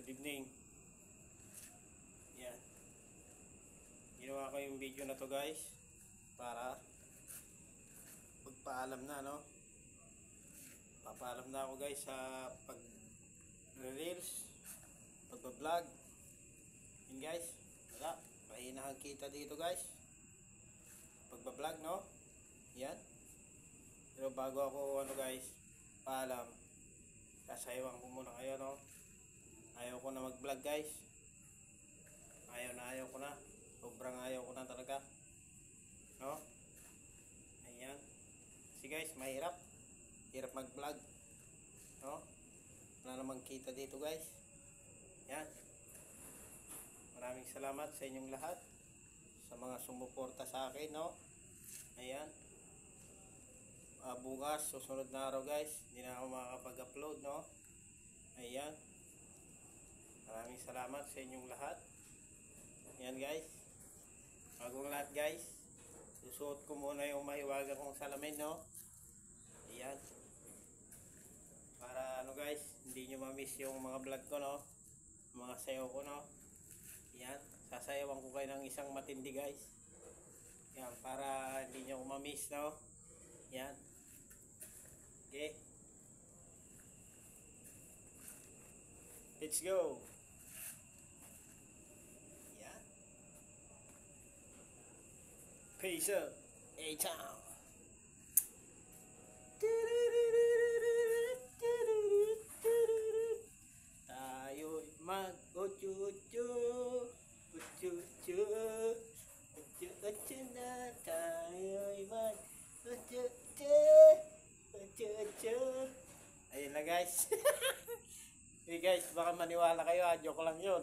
evening. Yan. Ginawa ko yung video na to guys para magpaalam na, no? Papaalam na ako guys sa pag-reels, pag-vlog. Yan guys. Wala. Mahina ang kita dito guys. Pag-vlog, no? Yan. Pero bago ako guys, paalam. Sasayawan ko muna kayo, no? Ayaw ko na mag-vlog guys. Ayaw ko na. Sobrang ayaw ko na talaga. No? Ayan. Kasi guys, mahirap. Hirap mag-vlog. No? Wala namang kita dito guys. Yan. Maraming salamat sa inyong lahat. Sa mga sumuporta sa akin, no? Ayan. Bukas, susunod na araw guys. Hindi na ako makakapag-upload, no? Ayan. Maraming salamat sa inyong lahat. Ayan guys. Bagong lahat guys. Susuot ko muna yung mahiwaga kong salamin, no? Ayan. Para guys, hindi nyo ma-miss yung mga vlog ko, no? Mga sayaw ko, no? Ayan. Sasayawan ko kayo ng isang matindi guys. Ayan. Para hindi nyo ma-miss, no? Ayan. Okay. Let's go. Yeah. Peace up. A-Town. Tayo'y mag-utyo-utyo. Utyo-utyo. Utyo-utyo na. Tayo'y mag-utyo-utyo. Utyo-utyo. Ayun na guys. Hey guys, baka maniwala kayo ha, joke lang yun.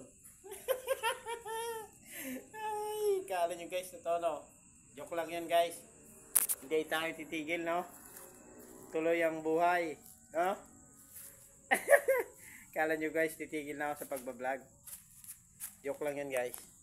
Ay, kala nyo guys, ito no, joke lang yan guys. Hindi tayo titigil, no? Tuloy ang buhay, no? Kala nyo guys, titigil na ako sa pagbablog. Joke lang yan guys.